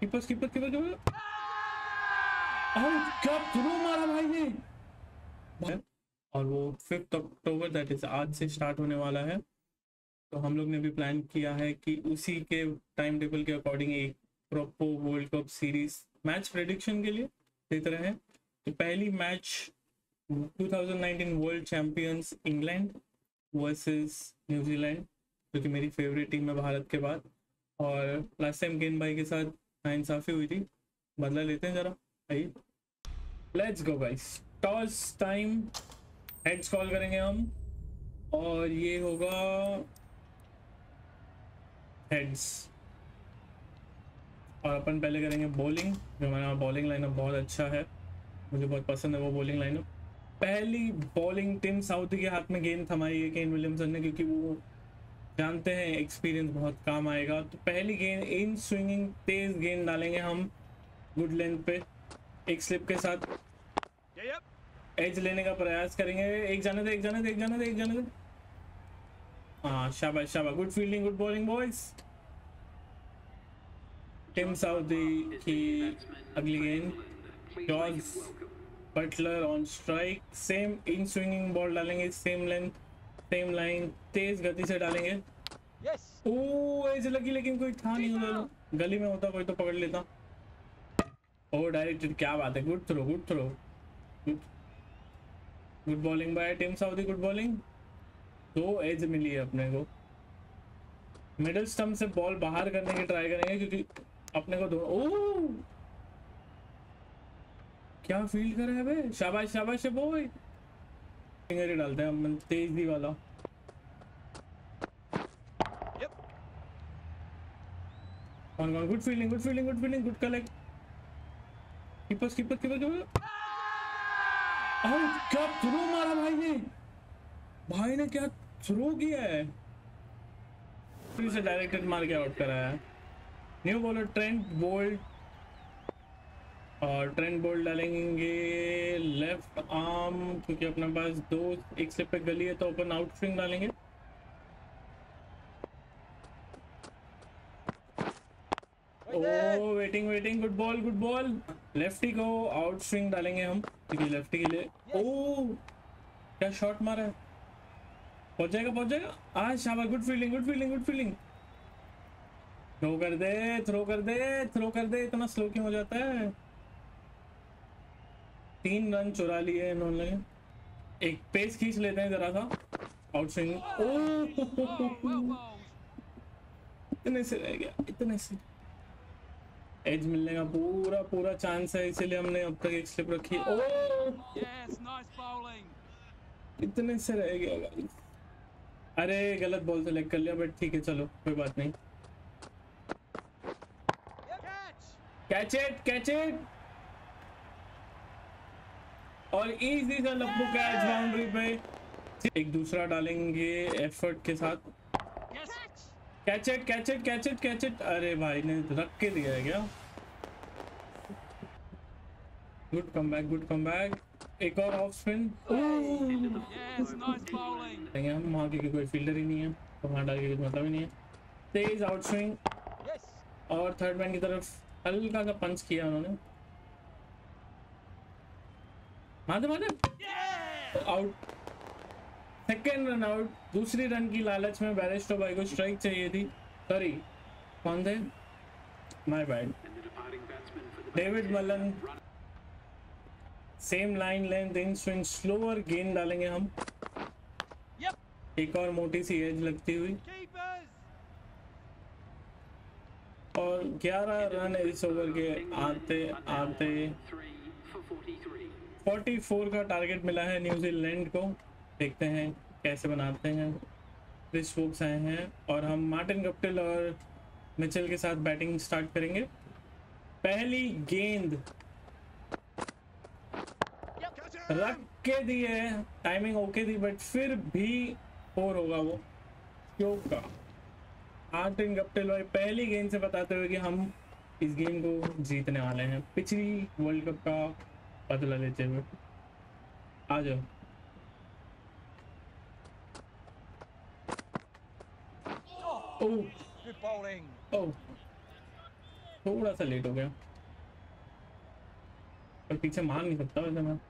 Keeper keeper keeper keeper, क्या throw मारा भाई ने। और वो 5 अक्टूबर दैट इज आज से स्टार्ट होने वाला है। तो हम लोग ने भी प्लान किया है कि उसी के टाइम टेबल के अकॉर्डिंग एक proper world cup series match prediction के लिए देते रहे। तो पहली match 2019 world champions England versus New Zealand, जो कि मेरी फेवरेट टीम है भारत के बाद। और लास्ट टाइम गेंद भाई के साथ नाइंसाफी हुई थी, बदला लेते हैं जरा। आइए let's go guys, toss time. Heads call करेंगे हम और ये होगा हेड्स। और अपन पहले करेंगे बॉलिंग, जो हमारा बॉलिंग लाइनअप बहुत अच्छा है, मुझे बहुत पसंद है वो बॉलिंग लाइनअप। पहली बॉलिंग टिम साउदी के हाथ में गेंद थमाई है केन विलियमसन ने, क्योंकि वो जानते हैं एक्सपीरियंस बहुत काम आएगा। तो पहली गेंद इन स्विंगिंग तेज गेंद डालेंगे हम गुड लेंथ पे, एक स्लिप के साथ एज लेने का प्रयास करेंगे। एक जाने दे, एक जाने दे, एक जाने दे, एक जाने दे। हाँ शाबाश शाबाश, good fielding, good bowling boys. Tim Southee की अगली गेंद, George Butler on strike, same in swinging ball डालेंगे, सेम लेंथ सेम लाइन, तेज गति से डालेंगे। ओ ऐसे लगी, लेकिन कोई था नहीं उधर, गली में होता कोई तो पकड़ लेता। ओ डायरेक्टेड, क्या बात है, good throw good throw, good bowling by Tim Southee, good bowling. दो एज मिली है अपने को। मिडिल स्टंप से बॉल बाहर करने की ट्राई करेंगे, क्योंकि अपने को दो। ओ क्या फील्ड कर रहा है बे, शाबाश शाबाश बॉय। फिंगर ही डालते हैं हम, तेज दी वाला। कौन कौन, good fielding good fielding good fielding, good collect. Keeper keeper keeper keeper, क्या थ्रो मारा भाई ने, भाई ने क्या थ्रो किया है, फिर से डायरेक्टेड मार के आउट कराया है। न्यू बॉलर ट्रेंट बोल्ट, और ट्रेंट बोल्ट डालेंगे लेफ्ट आर्म, क्योंकि अपने पास दो एक स्लिप पे गली है, तो अपन आउट स्विंग डालेंगे। ओ waiting waiting, good ball good ball. Lefty को आउट स्विंग डालेंगे हम, क्योंकि लेफ्टी के लिए। ओ क्या शॉट मारा है, पहुंच जाएगा पहुंच जाएगा। आज शाबाश, good fielding good fielding good fielding. Throw कर दे थ्रो कर दे थ्रो कर दे, इतना स्लो क्यों हो जाता है। 3 रन चुरा लिए इन्होंने। एक पेस खींच लेते हैं जरा सा, आउट स्विंग। ओ इतने से रह गया, इतने से। एज मिलने का पूरा पूरा चांस है, इसीलिए हमने अब तक एक स्लिप रखी। ओ इतने से रह गया गाइस। अरे गलत बॉल सेलेक्ट कर लिया, बट ठीक है चलो कोई बात नहीं। कैच इट कैच इट, और इजी सा लप्पू कैच बाउंड्री पे। एक दूसरा डालेंगे एफर्ट के साथ। Catch it catch it catch it catch it, अरे भाई ने रख के दिया है क्या। गुड कमबैक गुड कमबैक, एक और ऑफ स्पिन। हम वहाँ की कोई फील्डर ही नहीं है, तो वहाँ डाल के कुछ मतलब ही नहीं है। तेज आउट स्विंग, और थर्ड मैन की तरफ हल्का सा पंच किया उन्होंने। माधव माधव आउट, सेकेंड रन आउट। दूसरी रन की लालच में बैरिस्टो भाई को स्ट्राइक चाहिए थी, सॉरी कौन थे, my bad, David Malan. Same line length in swing, slower गेंद डालेंगे हम, एक और मोटी सी एज लगती हुई। और 11 रन इस ओवर के आते आते 44 का टारगेट मिला है न्यूजीलैंड को। देखते हैं कैसे बनाते हैं। क्रिस वोक्स आए हैं और हम मार्टिन गप्टिल और मिचेल के साथ बैटिंग स्टार्ट करेंगे। पहली गेंद रख के दी है, टाइमिंग ओके थी, बट फिर भी 4 होगा वो क्यों का। मार्टिन गप्टिल भाई पहली गेंद से बताते हुए कि हम इस गेम को जीतने वाले हैं, पिछली वर्ल्ड कप का बदला लेते हुए। आ जाओ। ओह ओह थोड़ा सा लेट हो गया, पर पीछे मार नहीं सकता वैसे मैं।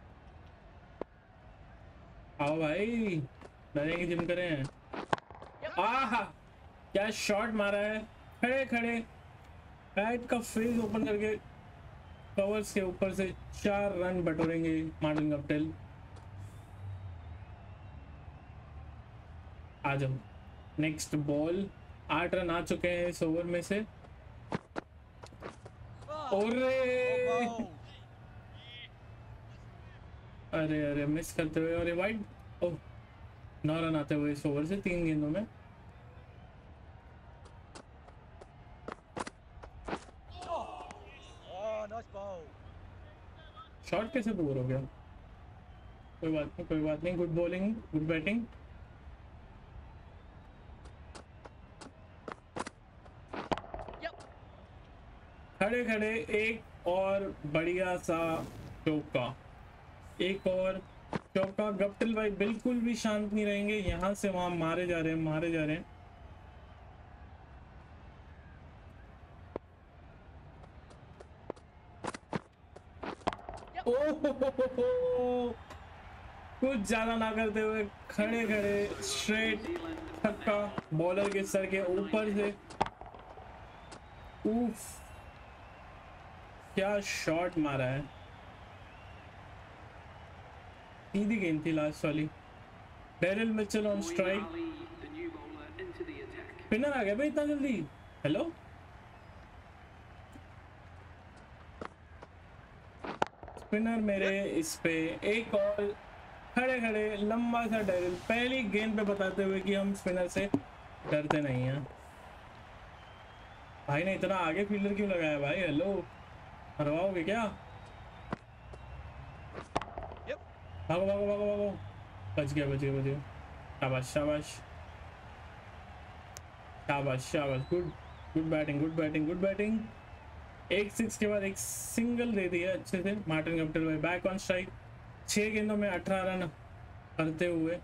आओ भाई, डरेंगे जिम करें हैं। आहा, क्या शॉट मारा है, खड़े खड़े बैट का फेस ओपन करके कवर्स के ऊपर से 4 रन बटोरेंगे मार्टिन गप्टिल। आ जाओ, नेक्स्ट बॉल। 8 रन आ चुके हैं इस ओवर में से। अरे अरे मिस करते हुए, अरे वाइड। ओह, 9 रन आते हुए इस ओवर से 3 गेंदों में। शॉट कैसे दूर हो गया? कोई बात नहीं, कोई बात नहीं। Good bowling, good batting. खड़े खड़े एक और बढ़िया सा चौका, एक और चौका। गप्टिल भाई बिल्कुल भी शांत नहीं रहेंगे, यहाँ से वहां मारे जा रहे हैं, मारे जा रहे हैं। ओह, कुछ ज्यादा ना करते हुए खड़े खड़े स्ट्रेट छक्का, बॉलर के सर के ऊपर से। उफ, क्या शॉट मारा है। सीधी गेंद थी लास्ट वाली। Daryl Mitchell on strike. Spinner आ गया भाई इतना जल्दी? हेलो, स्पिनर मेरे इस पे। एक और खड़े खड़े लंबा सा डेरिल पहली गेंद पे बताते हुए कि हम स्पिनर से डरते नहीं हैं। भाई ने इतना आगे फील्डर क्यों लगाया भाई? हेलो, हरवाओगे क्या? भागो भागो भागो भागो, बच गया बच गया बच गया। शाबाश शाबाश शाबाश शाबाश, good good batting, good batting, good batting. एक 6 के बाद एक सिंगल दे दिया अच्छे से मार्टिन गप्टिल भाई। बैक ऑन स्ट्राइक, 6 गेंदों में 18 रन करते हुए।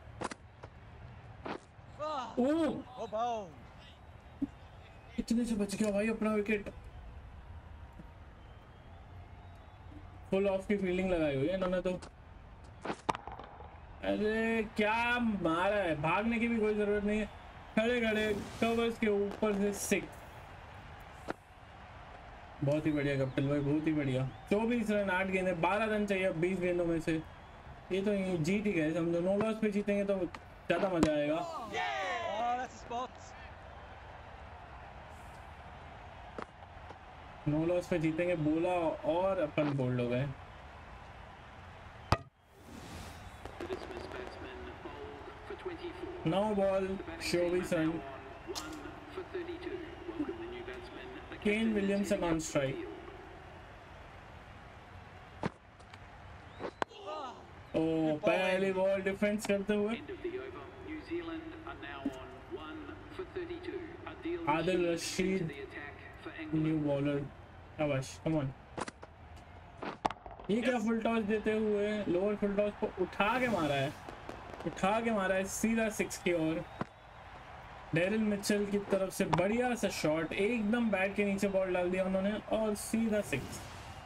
इतने से बच गया भाई अपना विकेट। फुल ऑफ की फील्डिंग लगाई हुई है इन्होंने तो। अरे क्या मारा है, भागने की भी कोई जरूरत नहीं है। खड़े खड़े कवर्स के ऊपर से 6। बहुत ही बढ़िया गप्टिल भाई, बहुत ही बढ़िया। 24 रन 8 गेंदे, 12 रन चाहिए अब 20 गेंदों में से। ये तो जीत ही गए समझो। नो लॉस पे जीतेंगे तो ज्यादा मजा आएगा। नो लॉस पे जीतेंगे बोला और अपन बोल्ड हो गए। नौ ball 24 run. Kane Williamson on strike. ओ, पहली बॉल डिफेंस करते हुए आदिल रशीद, न्यू बॉलर। शाबाश, कम ऑन। ये क्या फुल टॉस देते हुए लोअर फुल टॉस को उठा के मारा है, उठा के मारा है सीधा 6 की ओर। डेरिल मिचेल की तरफ से बढ़िया सा शॉट, एकदम बैट के नीचे बॉल डाल दिया उन्होंने और सीधा 6।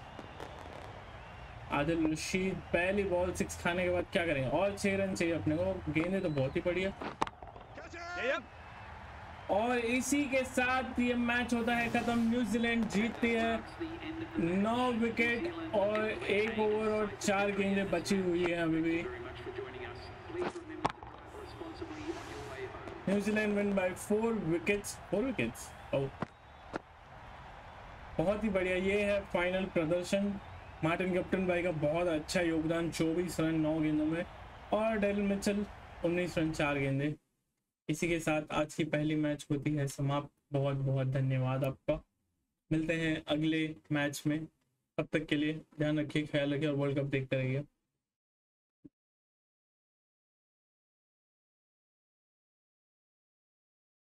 आदिल रशीद पहली बॉल 6 खाने के बाद क्या करेंगे? और 6 रन चाहिए अपने को। गेंदे तो बहुत ही बढ़िया। और इसी के साथ ये मैच होता है खत्म। न्यूजीलैंड जीतती है। 9 विकेट और 1 ओवर और 4 गेंदें बची हुई है अभी भी। New Zealand win by 4 wickets. 4 wickets, बहुत ही बढ़िया। ये है फाइनल प्रदर्शन। मार्टिन गप्टिल भाई का बहुत अच्छा योगदान, 24 रन 9 गेंदों में, और डेरिल मिचेल 19 रन 4 गेंदे। इसी के साथ आज की पहली मैच होती है समाप्त। बहुत बहुत धन्यवाद आपका। मिलते हैं अगले मैच में, तब तक के लिए ध्यान रखिए, ख्याल रखिए और वर्ल्ड कप देखते रहिए।